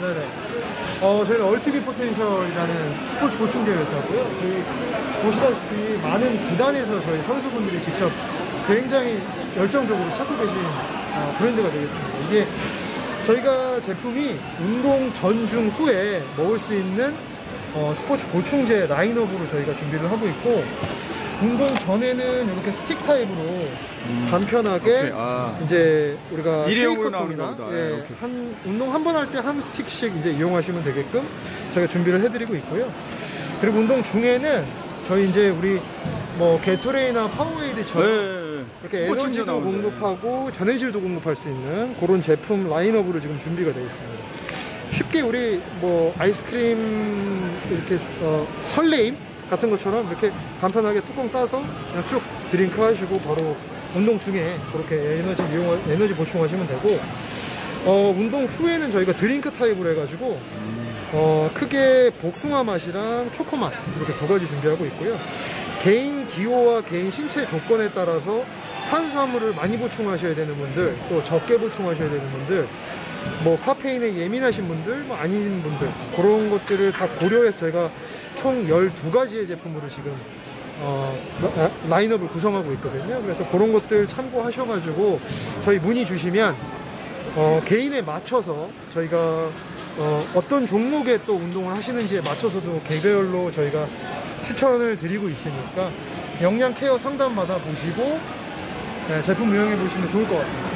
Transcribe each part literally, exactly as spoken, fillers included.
네네. 어, 저희는 얼티밋 포텐셜이라는 스포츠 보충제 회사고요. 저희 보시다시피 많은 구단에서 저희 선수분들이 직접 굉장히 열정적으로 찾고 계신 어, 브랜드가 되겠습니다. 이게 저희가 제품이 운동 전, 중, 후에 먹을 수 있는 어, 스포츠 보충제 라인업으로 저희가 준비를 하고 있고, 운동 전에는 이렇게 스틱 타입으로 음. 간편하게 아. 이제 우리가 쉐이커통이나 예, 한 운동 한 번 할 때 한 스틱씩 이제 이용하시면 되게끔 저희가 준비를 해드리고 있고요. 그리고 운동 중에는 저희 이제 우리 뭐 게토레이나 파워에이드처럼 네. 이렇게 에너지도 공급하고 전해질도 공급할 수 있는 그런 제품 라인업으로 지금 준비가 되어 있습니다. 쉽게 우리 뭐 아이스크림 이렇게 어, 설레임 같은 것처럼 이렇게 간편하게 뚜껑 따서 그냥 쭉 드링크 하시고 바로 운동 중에 그렇게 에너지 이용 에너지 보충하시면 되고, 어, 운동 후에는 저희가 드링크 타입으로 해가지고 어, 크게 복숭아 맛이랑 초코 맛 이렇게 두 가지 준비하고 있고요. 개인 기호와 개인 신체 조건에 따라서 탄수화물을 많이 보충하셔야 되는 분들, 또 적게 보충하셔야 되는 분들, 뭐 카페인에 예민하신 분들, 뭐 아닌 분들, 그런 것들을 다 고려해서 저희가 총 열두 가지의 제품으로 지금 어, 라인업을 구성하고 있거든요. 그래서 그런 것들 참고하셔가지고 저희 문의 주시면 어, 개인에 맞춰서 저희가 어, 어떤 종목의 또 운동을 하시는지에 맞춰서도 개별로 저희가 추천을 드리고 있으니까 영양 케어 상담 받아 보시고 네, 제품 이용해 보시면 좋을 것 같습니다.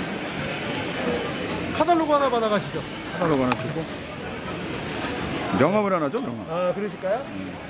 카탈로그 하나 받아가시죠. 카탈로그 하나 주고 명함을 하나 줘, 명함. 아, 그러실까요? 음.